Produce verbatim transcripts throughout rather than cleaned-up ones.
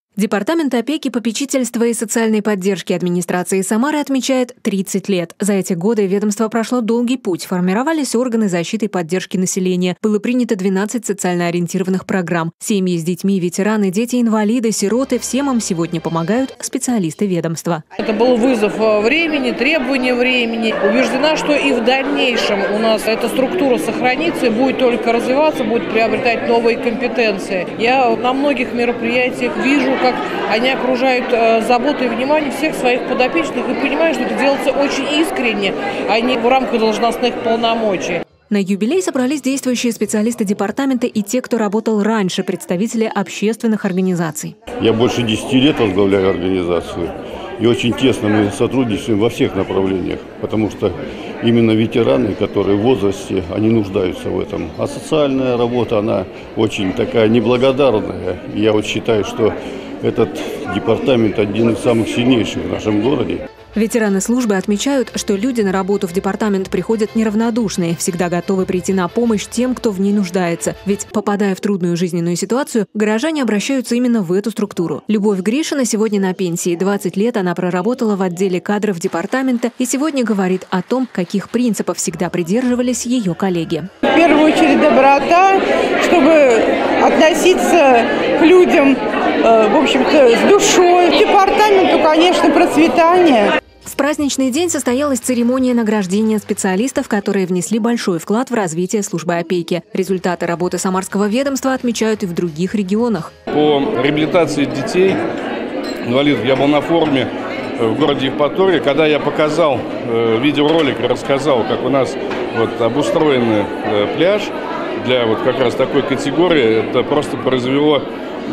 Департамент опеки, попечительства и социальной поддержки администрации Самары отмечает тридцать лет. За эти годы ведомство прошло долгий путь. Формировались органы защиты и поддержки населения. Было принято двенадцать социально ориентированных программ. Семьи с детьми, ветераны, дети-инвалиды, сироты – всем им сегодня помогают специалисты ведомства. Это был вызов времени, требования времени. Убеждена, что и в дальнейшем у нас эта структура сохранится и будет только развиваться, будет приобретать новые компетенции. Я на многих мероприятиях вижу, как они окружают э, заботой и вниманием всех своих подопечных и понимаю, что это делается очень искренне, а не в рамках должностных полномочий. На юбилей собрались действующие специалисты департамента и те, кто работал раньше, представители общественных организаций. Я больше десяти лет возглавляю организацию. И очень тесно мы сотрудничаем во всех направлениях, потому что именно ветераны, которые в возрасте, они нуждаются в этом. А социальная работа, она очень такая неблагодарная. И я вот считаю, что этот департамент один из самых сильнейших в нашем городе. Ветераны службы отмечают, что люди на работу в департамент приходят неравнодушные, всегда готовы прийти на помощь тем, кто в ней нуждается. Ведь, попадая в трудную жизненную ситуацию, горожане обращаются именно в эту структуру. Любовь Гришина сегодня на пенсии. двадцать лет она проработала в отделе кадров департамента и сегодня говорит о том, каких принципов всегда придерживались ее коллеги. В первую очередь доброта, чтобы относиться к людям, в общем-то, с душой. Департаменту, конечно, процветание. В праздничный день состоялась церемония награждения специалистов, которые внесли большой вклад в развитие службы опеки. Результаты работы самарского ведомства отмечают и в других регионах. По реабилитации детей, инвалидов, я был на форуме в городе Евпатория, когда я показал э, видеоролик и рассказал, как у нас вот, обустроен э, пляж для вот как раз такой категории, это просто произвело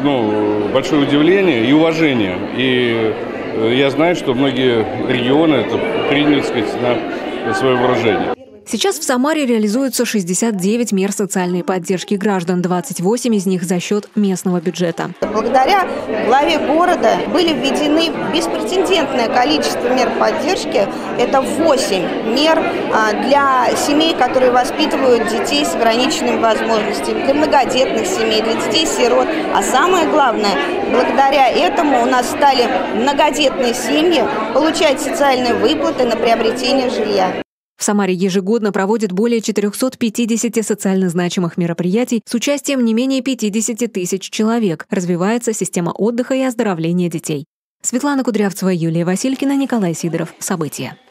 ну, большое удивление и уважение. И я знаю, что многие регионы это приняли, так сказать, на свое вооружение. Сейчас в Самаре реализуются шестьдесят девять мер социальной поддержки граждан, двадцать восемь из них за счет местного бюджета. Благодаря главе города были введены беспрецедентное количество мер поддержки. Это восемь мер для семей, которые воспитывают детей с ограниченными возможностями, для многодетных семей, для детей-сирот. А самое главное, благодаря этому у нас стали многодетные семьи получать социальные выплаты на приобретение жилья. В Самаре ежегодно проводят более четырехсот пятидесяти социально значимых мероприятий с участием не менее пятидесяти тысяч человек. Развивается система отдыха и оздоровления детей. Светлана Кудрявцева, Юлия Василькина, Николай Сидоров. События.